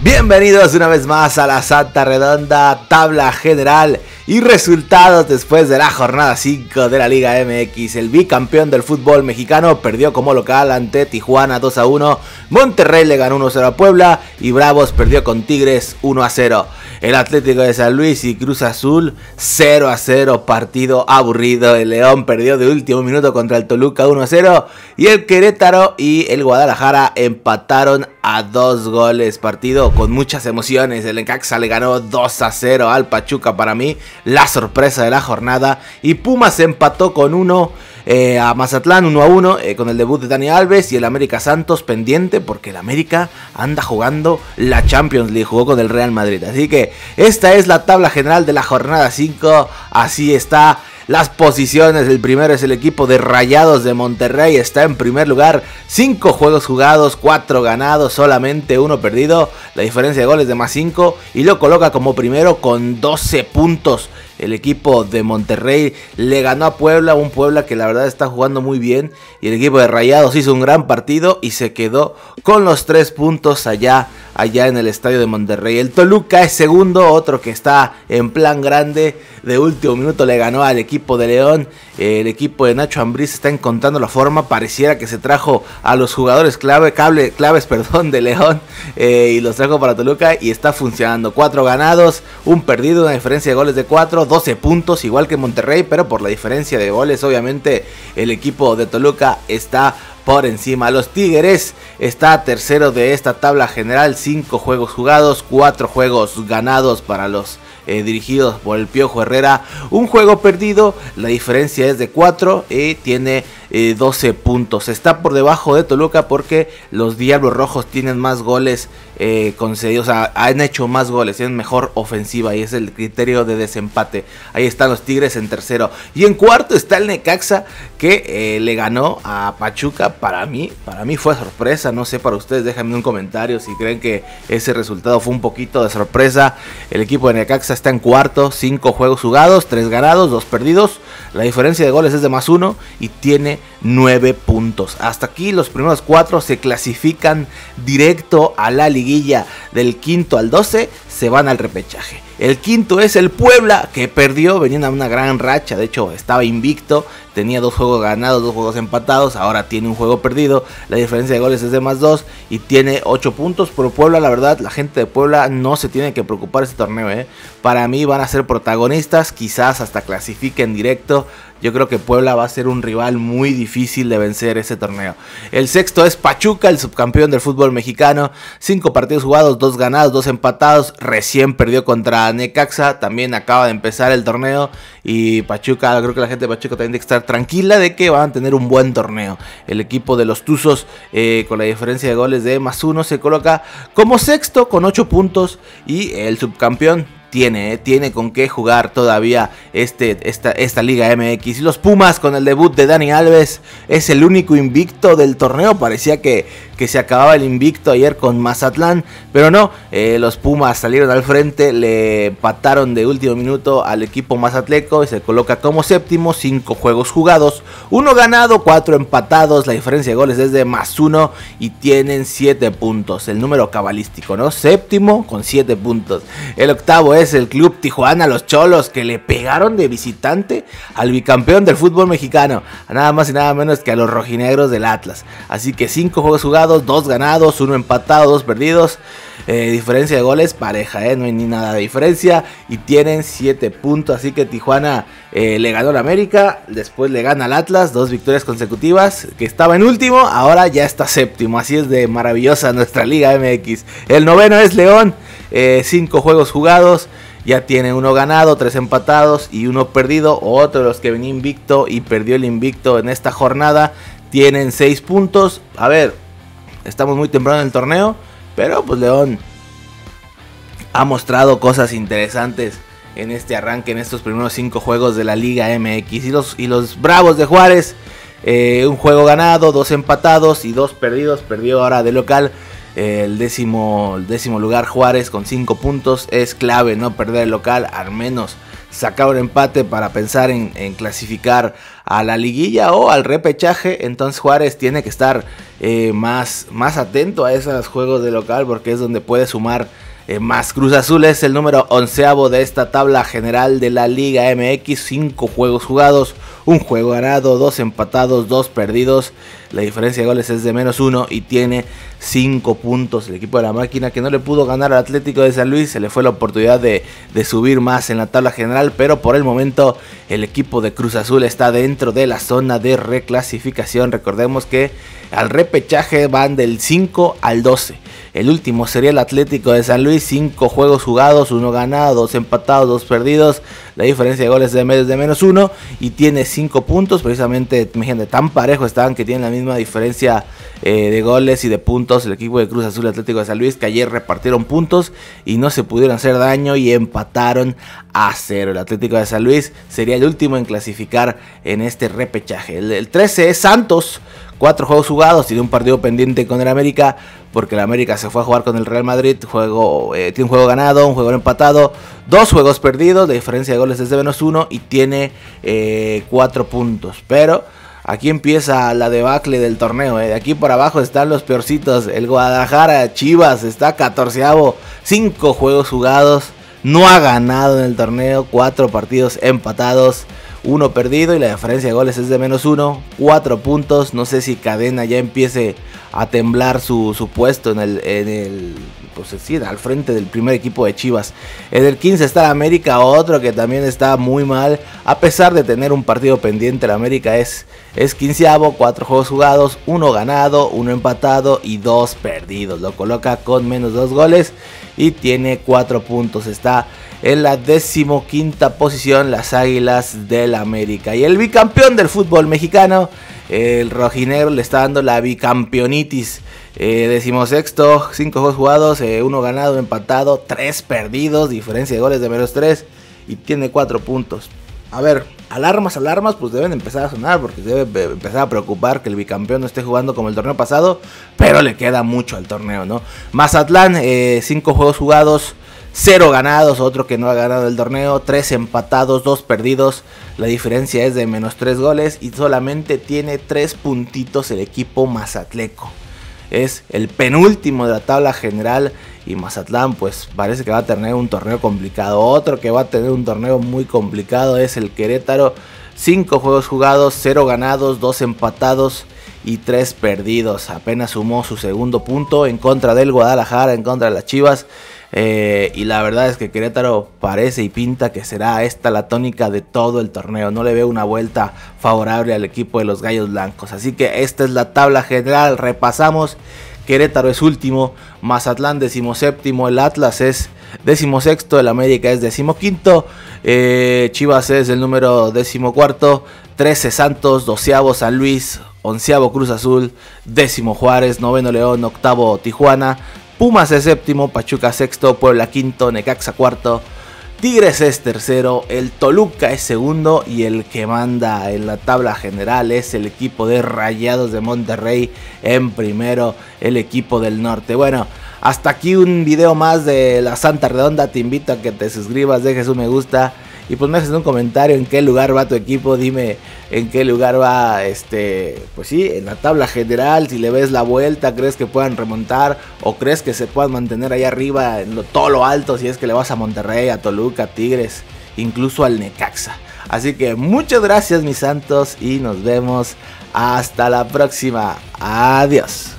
Bienvenidos una vez más a la Santa Redonda, tabla general y resultados después de la jornada 5 de la Liga MX. El bicampeón del fútbol mexicano perdió como local ante Tijuana 2-1, Monterrey le ganó 1-0 a Puebla y Bravos perdió con Tigres 1-0. El Atlético de San Luis y Cruz Azul 0-0, partido aburrido. El León perdió de último minuto contra el Toluca 1-0 y el Querétaro y el Guadalajara empataron a 2 goles, partido con muchas emociones. El Necaxa le ganó 2-0 al Pachuca, para mí la sorpresa de la jornada, y Pumas empató con a Mazatlán 1-1 con el debut de Dani Alves, y el América Santos pendiente porque el América anda jugando la Champions League, jugó con el Real Madrid. Así que esta es la tabla general de la jornada 5, así está. Las posiciones, el primero es el equipo de Rayados de Monterrey, está en primer lugar, 5 juegos jugados, 4 ganados, solamente 1 perdido, la diferencia de goles de +5, y lo coloca como primero con 12 puntos. El equipo de Monterrey le ganó a Puebla, un Puebla que la verdad está jugando muy bien, y el equipo de Rayados hizo un gran partido y se quedó con los 3 puntos allá en el estadio de Monterrey. El Toluca es segundo, otro que está en plan grande, de último minuto le ganó al equipo de León. El equipo de Nacho Ambriz está encontrando la forma, pareciera que se trajo a los jugadores claves de León y los trajo para Toluca y está funcionando. 4 ganados, 1 perdido, una diferencia de goles de 4, 12 puntos, igual que Monterrey, pero por la diferencia de goles obviamente el equipo de Toluca está por encima. Los Tigres está tercero de esta tabla general, 5 juegos jugados, 4 juegos ganados para los dirigidos por el Piojo Herrera, 1 juego perdido, la diferencia es de 4 y tiene 12 puntos. Está por debajo de Toluca porque los Diablos Rojos tienen más goles concedidos, o sea, han hecho más goles, tienen mejor ofensiva y es el criterio de desempate. Ahí están los Tigres en tercero, y en cuarto está el Necaxa que le ganó a Pachuca. Para mí fue sorpresa, no sé para ustedes, déjenme un comentario si creen que ese resultado fue un poquito de sorpresa. El equipo de Necaxa está en cuarto, 5 juegos jugados, 3 ganados, 2 perdidos, la diferencia de goles es de +1 y tiene 9 puntos. Hasta aquí los primeros 4 se clasifican directo a la liguilla. Del quinto al 12 se van al repechaje. El quinto es el Puebla, que perdió, venía a una gran racha, de hecho estaba invicto, tenía 2 juegos ganados, 2 juegos empatados, ahora tiene 1 juego perdido, la diferencia de goles es de +2 y tiene 8 puntos, pero Puebla, la verdad, la gente de Puebla no se tiene que preocupar este torneo, para mí van a ser protagonistas, quizás hasta clasifiquen directo. Yo creo que Puebla va a ser un rival muy difícil de vencer ese torneo. El sexto es Pachuca, el subcampeón del fútbol mexicano. 5 partidos jugados, 2 ganados, 2 empatados. Recién perdió contra Necaxa. También acaba de empezar el torneo. Y Pachuca, creo que la gente de Pachuca también tiene que estar tranquila de que van a tener un buen torneo. El equipo de los Tuzos, con la diferencia de goles de +1, se coloca como sexto con 8 puntos. Y el subcampeón tiene con qué jugar todavía esta Liga MX. Y los Pumas, con el debut de Dani Alves, es el único invicto del torneo. Parecía que se acababa el invicto ayer con Mazatlán, pero no, los Pumas salieron al frente, le empataron de último minuto al equipo mazatleco y se coloca como séptimo, 5 juegos jugados, 1 ganado, 4 empatados, la diferencia de goles es de +1 y tienen 7 puntos, el número cabalístico, ¿no? Séptimo con 7 puntos. El octavo es el Club Tijuana, los Cholos, que le pegaron de visitante al bicampeón del fútbol mexicano, nada más y nada menos que a los rojinegros del Atlas. Así que 5 juegos jugados, 2 ganados, 1 empatado, 2 perdidos, diferencia de goles pareja, no hay ni nada de diferencia y tienen 7 puntos. Así que Tijuana le ganó al América, después le gana al Atlas, 2 victorias consecutivas, que estaba en último, ahora ya está séptimo. Así es de maravillosa nuestra Liga MX. El noveno es León, 5 juegos jugados, ya tiene 1 ganado, 3 empatados y 1 perdido. Otro de los que venía invicto y perdió el invicto en esta jornada, tienen 6 puntos. A ver, estamos muy temprano en el torneo, pero pues León ha mostrado cosas interesantes en este arranque, en estos primeros 5 juegos de la Liga MX. Y los Bravos de Juárez, 1 juego ganado, 2 empatados y 2 perdidos. Perdió ahora de local. El décimo lugar Juárez con 5 puntos. Es clave no perder el local, al menos sacar un empate para pensar en clasificar a la liguilla o al repechaje. Entonces Juárez tiene que estar más atento a esos juegos de local, porque es donde puede sumar más. Cruz Azul es el número 11º de esta tabla general de la Liga MX, 5 juegos jugados, 1 juego ganado, 2 empatados, 2 perdidos. La diferencia de goles es de -1 y tiene 5 puntos. El equipo de la máquina, que no le pudo ganar al Atlético de San Luis, se le fue la oportunidad de subir más en la tabla general, pero por el momento el equipo de Cruz Azul está dentro de la zona de reclasificación. Recordemos que al repechaje van del 5 al 12. El último sería el Atlético de San Luis, 5 juegos jugados, 1 ganado, 2 empatados, 2 perdidos. La diferencia de goles es de -1 y tiene 5 puntos. Precisamente, imagínate, tan parejo estaban que tienen la misma diferencia de goles y de puntos el equipo de Cruz Azul y Atlético de San Luis, que ayer repartieron puntos y no se pudieron hacer daño y empataron a 0. El Atlético de San Luis sería el último en clasificar en este repechaje. El 13 es Santos, 4 juegos jugados, tiene un partido pendiente con el América, porque el América se fue a jugar con el Real Madrid. Tiene un juego ganado, un juego empatado, 2 juegos perdidos, la diferencia de goles es de -1 y tiene 4 puntos. Pero aquí empieza la debacle del torneo. De aquí por abajo están los peorcitos. El Guadalajara, Chivas, está 14º, 5 juegos jugados, no ha ganado en el torneo, 4 partidos empatados, 1 perdido y la diferencia de goles es de -1, 4 puntos. No sé si Cadena ya empiece a temblar su puesto pues sí, al frente del primer equipo de Chivas. En el 15 está el América, otro que también está muy mal, a pesar de tener un partido pendiente. El América es 15º, 4 juegos jugados, 1 ganado, 1 empatado y 2 perdidos. Lo coloca con -2 goles y tiene 4 puntos. Está en la 15ª posición las Águilas del América. Y el bicampeón del fútbol mexicano, el rojinegro, le está dando la bicampeonitis. 16º, 5 juegos jugados, 1 ganado, 1 empatado, 3 perdidos, diferencia de goles de -3 y tiene 4 puntos. A ver, alarmas pues deben empezar a sonar, porque debe empezar a preocupar que el bicampeón no esté jugando como el torneo pasado, pero le queda mucho al torneo, ¿no? Mazatlán, 5 juegos jugados, 0 ganados, otro que no ha ganado el torneo, 3 empatados, 2 perdidos, la diferencia es de -3 goles y solamente tiene 3 puntitos el equipo mazatleco. Es el penúltimo de la tabla general y Mazatlán pues parece que va a tener un torneo complicado. Otro que va a tener un torneo muy complicado es el Querétaro, 5 juegos jugados, 0 ganados, 2 empatados y 3 perdidos. Apenas sumó su segundo punto en contra del Guadalajara, en contra de las Chivas. Y la verdad es que Querétaro parece y pinta que será esta la tónica de todo el torneo. No le veo una vuelta favorable al equipo de los Gallos Blancos. Así que esta es la tabla general. Repasamos. Querétaro es último, Mazatlán 17º, el Atlas es 16º, el América es 15º, Chivas es el número 14º, 13 Santos, 12º San Luis, 11º Cruz Azul, 10º Juárez, 9º León, 8º Tijuana, Pumas es 7º, Pachuca 6º, Puebla 5º, Necaxa 4º, Tigres es 3º, el Toluca es 2º y el que manda en la tabla general es el equipo de Rayados de Monterrey en 1º, el equipo del norte. Bueno, hasta aquí un video más de la Santa Redonda. Te invito a que te suscribas, dejes un me gusta y pues me dejes un comentario en qué lugar va tu equipo. Dime en qué lugar va, pues sí, en la tabla general. Si le ves la vuelta, crees que puedan remontar o crees que se puedan mantener ahí arriba en todo lo alto, si es que le vas a Monterrey, a Toluca, a Tigres, incluso al Necaxa. Así que muchas gracias mis santos y nos vemos hasta la próxima. Adiós.